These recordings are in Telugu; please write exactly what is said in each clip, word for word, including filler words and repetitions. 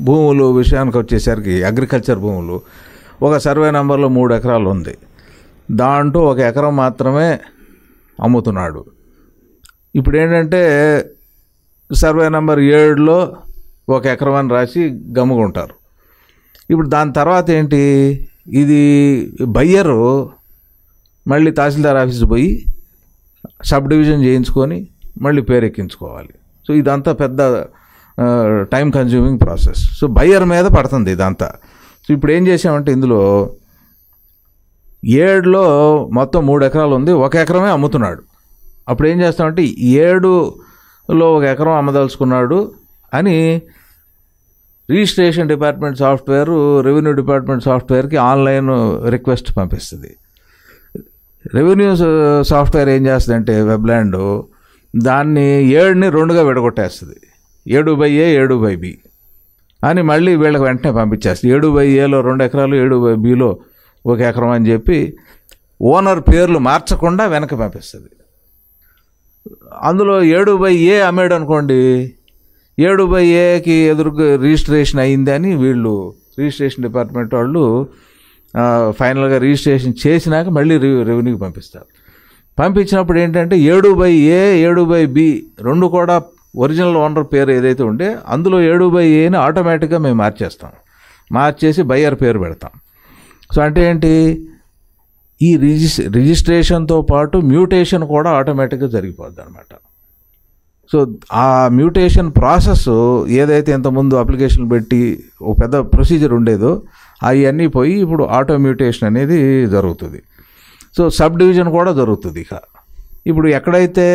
భూములు విషయానికి వచ్చేసరికి అగ్రికల్చర్ భూములు ఒక సర్వే నెంబర్లో మూడు ఎకరాలు ఉంది, దాంట్లో ఒక ఎకరం మాత్రమే అమ్ముతున్నాడు. ఇప్పుడు ఏంటంటే సర్వే నెంబర్ ఏడులో ఒక ఎకరం అని రాసి గమ్ముకుంటారు. ఇప్పుడు దాని తర్వాత ఏంటి, ఇది బయ్యరు మళ్ళీ తహసీల్దార్ ఆఫీస్ పోయి సబ్ డివిజన్ చేయించుకొని మళ్ళీ పేరెక్కించుకోవాలి. సో ఇదంతా పెద్ద time consuming process. So buyer మీద పడుతుంది ఇదంతా. సో ఇప్పుడు ఏం చేసామంటే ఇందులో ఏడులో మొత్తం మూడు ఎకరాలు ఉంది, ఒక ఎకరమే అమ్ముతున్నాడు. అప్పుడు ఏం చేస్తామంటే ఏడులో ఒక ఎకరం అమ్మదలుచుకున్నాడు అని registration department software revenue department సాఫ్ట్వేర్కి ఆన్లైన్ రిక్వెస్ట్ పంపిస్తుంది. రెవెన్యూ సాఫ్ట్వేర్ ఏం చేస్తుందంటే వెబ్లాండ్ దాన్ని ఏడుని రెండుగా విడగొట్టేస్తుంది, ఏడు బై ఏ ఏడు బై బి అని మళ్ళీ వీళ్ళకి వెంటనే పంపించేస్తుంది. ఏడు బై ఏలో రెండు ఎకరాలు, ఏడు బై బిలో ఒక ఎకరం అని చెప్పి ఓనర్ పేర్లు మార్చకుండా వెనక్కి పంపిస్తుంది. అందులో ఏడు బై ఏ అమ్మాడు అనుకోండి, ఏడు బై ఏకి ఎదురుగా రిజిస్ట్రేషన్ అయింది అని వీళ్ళు రిజిస్ట్రేషన్ డిపార్ట్మెంట్ వాళ్ళు ఫైనల్గా రిజిస్ట్రేషన్ చేసినాక మళ్ళీ రెవెన్యూకి పంపిస్తారు. పంపించినప్పుడు ఏంటంటే ఏడు బై ఏ ఏడు బై బి రెండు కూడా ఒరిజినల్ ఓనర్ పేరు ఏదైతే ఉంటే అందులో ఏడు బై ఏని ఆటోమేటిక్గా మేము మార్చేస్తాం, మార్చేసి బయ్యర్ పేరు పెడతాం. సో అంటే ఏంటి, ఈ రిజిస్ రిజిస్ట్రేషన్తో పాటు మ్యూటేషన్ కూడా ఆటోమేటిక్గా జరిగిపోద్ది అనమాట. సో ఆ మ్యూటేషన్ ప్రాసెస్ ఏదైతే ఇంతకుముందు అప్లికేషన్ పెట్టి ఒక పెద్ద ప్రొసీజర్ ఉండేదో అవన్నీ పోయి ఇప్పుడు ఆటో మ్యూటేషన్ అనేది జరుగుతుంది. సో సబ్ డివిజన్ కూడా జరుగుతుంది. ఇక ఇప్పుడు ఎక్కడైతే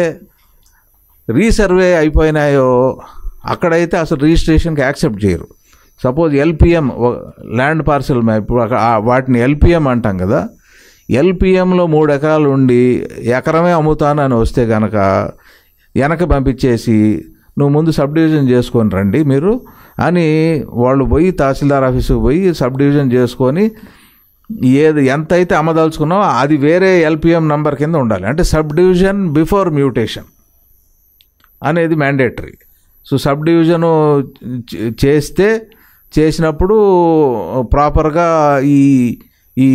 రీసర్వే అయిపోయినాయో అక్కడైతే అసలు రిజిస్ట్రేషన్కి యాక్సెప్ట్ చేయరు. Suppose LPM land parcel map, ఇప్పుడు వాటిని ఎల్పిఎం అంటాం కదా, ఎల్పిఎంలో మూడు ఎకరాలు ఉండి ఎకరమే అమ్ముతాను అని వస్తే కనుక వెనక పంపించేసి నువ్వు ముందు సబ్ డివిజన్ చేసుకొని రండి మీరు అని వాళ్ళు పోయి తహసీల్దార్ ఆఫీసుకు పోయి సబ్ డివిజన్ చేసుకొని ఏది ఎంత అయితే అమ్మదలుచుకున్నావో అది వేరే ఎల్పిఎం నంబర్ కింద ఉండాలి. అంటే సబ్ డివిజన్ బిఫోర్ మ్యూటేషన్ అనేది మ్యాండేటరీ. సో సబ్ డివిజను చేస్తే చేసినప్పుడు ప్రాపర్గా ఈ ఈ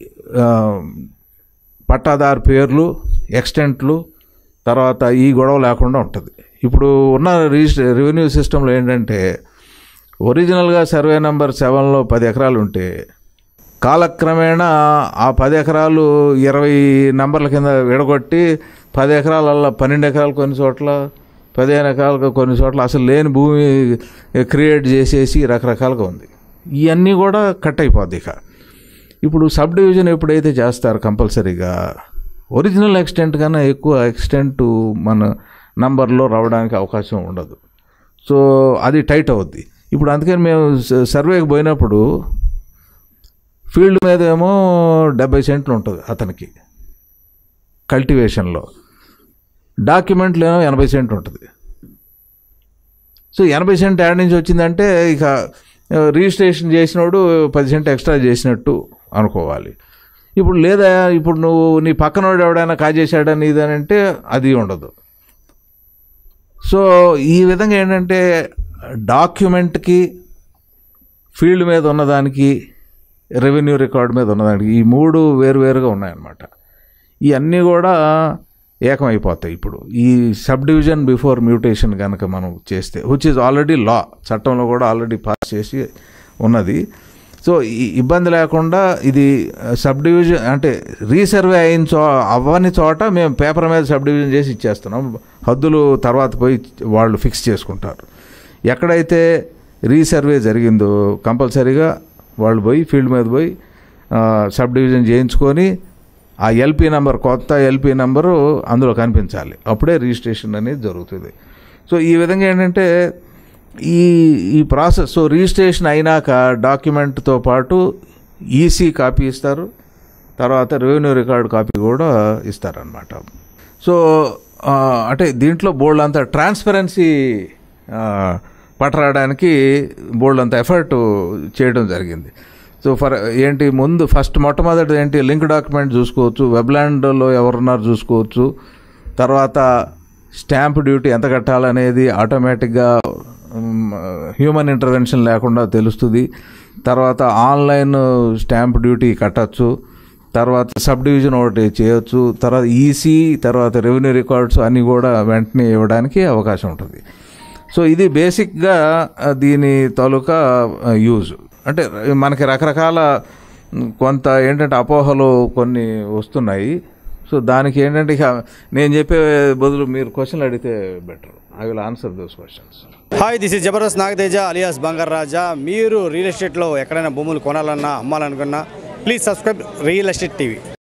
పట్టాదారు పేర్లు, ఎక్స్టెంట్లు, తర్వాత ఈ గొడవ లేకుండా ఉంటుంది. ఇప్పుడు ఉన్న రిజిస్టర్ రెవెన్యూ సిస్టంలో ఏంటంటే ఒరిజినల్గా సర్వే నెంబర్ సెవెన్లో పది ఎకరాలు ఉంటే కాలక్రమేణా ఆ పది ఎకరాలు ఇరవై నంబర్ల కింద విడగొట్టి పది ఎకరాలల్లో పన్నెండు ఎకరాలు కొన్ని చోట్ల, పదిహేను ఎకరాలు కొన్ని చోట్ల అసలు లేని భూమి క్రియేట్ చేసేసి రకరకాలుగా ఉంది. ఇవన్నీ కూడా కట్ అయిపోద్ది. ఇక ఇప్పుడు సబ్ డివిజన్ ఎప్పుడైతే చేస్తారు కంపల్సరీగా ఒరిజినల్ ఎక్స్టెంట్ కన్నా ఎక్కువ ఎక్స్టెంట్ మన నంబర్లో రావడానికి అవకాశం ఉండదు. సో అది టైట్ అవుద్ది. ఇప్పుడు అందుకని మేము సర్వేకి పోయినప్పుడు ఫీల్డ్ మీద ఏమో డెబ్బై సెంట్లు ఉంటుంది అతనికి కల్టివేషన్లో, డాక్యుమెంట్లు ఏమో ఎనభై సెంట్లు ఉంటుంది. సో ఎనభై సెంట్ యాడ్ నుంచి వచ్చిందంటే ఇక రిజిస్ట్రేషన్ చేసినోడు పది సెంట్ ఎక్స్ట్రా చేసినట్టు అనుకోవాలి. ఇప్పుడు లేదా ఇప్పుడు నువ్వు నీ పక్కనోడు ఎవడైనా కాజేశాడని ఇదని అంటే అది ఉండదు. సో ఈ విధంగా ఏంటంటే డాక్యుమెంట్కి, ఫీల్డ్ మీద ఉన్నదానికి, రెవెన్యూ రికార్డ్ మీద ఉన్నదానికి ఈ మూడు వేరువేరుగా ఉన్నాయన్నమాట. ఇవన్నీ కూడా ఏకమైపోతాయి. ఇప్పుడు ఈ సబ్ డివిజన్ బిఫోర్ మ్యూటేషన్ కనుక మనం చేస్తే, విచ్ ఈజ్ ఆల్రెడీ లా, చట్టంలో కూడా ఆల్రెడీ పాస్ చేసి ఉన్నది. సో ఈ ఇబ్బంది లేకుండా ఇది సబ్ డివిజన్ అంటే రీసర్వే అయిన చో అవ్వని చోట మేము పేపర్ మీద సబ్ డివిజన్ చేసి ఇచ్చేస్తున్నాం. హద్దులు తర్వాత పోయి వాళ్ళు ఫిక్స్ చేసుకుంటారు. ఎక్కడైతే రీసర్వే జరిగిందో కంపల్సరీగా వాళ్ళు పోయి ఫీల్డ్ మీద పోయి సబ్ డివిజన్ చేయించుకొని ఆ ఎల్పీ నెంబర్, కొత్త ఎల్పీ నెంబరు అందులో కనిపించాలి, అప్పుడే రిజిస్ట్రేషన్ అనేది జరుగుతుంది. సో ఈ విధంగా ఏంటంటే ఈ ఈ ప్రాసెస్. సో రిజిస్ట్రేషన్ అయినాక డాక్యుమెంట్తో పాటు ఈసీ కాపీ ఇస్తారు, తర్వాత రెవెన్యూ రికార్డు కాపీ కూడా ఇస్తారనమాట. సో అంటే దీంట్లో బోల్డ్ అంతా ట్రాన్స్పరెన్సీ పట్టరాడానికి బోల్డ్ అంత ఎఫర్ట్ చేయడం జరిగింది. సో ఫర్ ఏంటి ముందు ఫస్ట్ మొట్టమొదటి ఏంటి లింక్ డాక్యుమెంట్ చూసుకోవచ్చు, వెబ్లాండ్లో ఎవరున్నారు చూసుకోవచ్చు, తర్వాత స్టాంప్ డ్యూటీ ఎంత కట్టాలనేది ఆటోమేటిక్గా హ్యూమన్ ఇంటర్వెన్షన్ లేకుండా తెలుస్తుంది. తర్వాత ఆన్లైన్ స్టాంప్ డ్యూటీ కట్టచ్చు, తర్వాత సబ్ డివిజన్ ఒకటి చేయొచ్చు, తర్వాత ఈసీ, తర్వాత రెవెన్యూ రికార్డ్స్ అన్నీ కూడా వెంటనే ఇవ్వడానికి అవకాశం ఉంటుంది. సో ఇది బేసిక్గా దీని తాలూకా యూజ్. అంటే మనకి రకరకాల కొంత ఏంటంటే అపోహలు కొన్ని వస్తున్నాయి. సో దానికి ఏంటంటే ఇక నేను చెప్పే బదులు మీరు క్వశ్చన్లు అడిగితే better. I will answer those questions. Hi, this is Jabardasth Nagateja alias Bangaru Raja. మీరు రియల్ ఎస్టేట్లో ఎక్కడైనా భూములు కొనాలన్నా అమ్మాలనుకున్నా please subscribe real estate TV.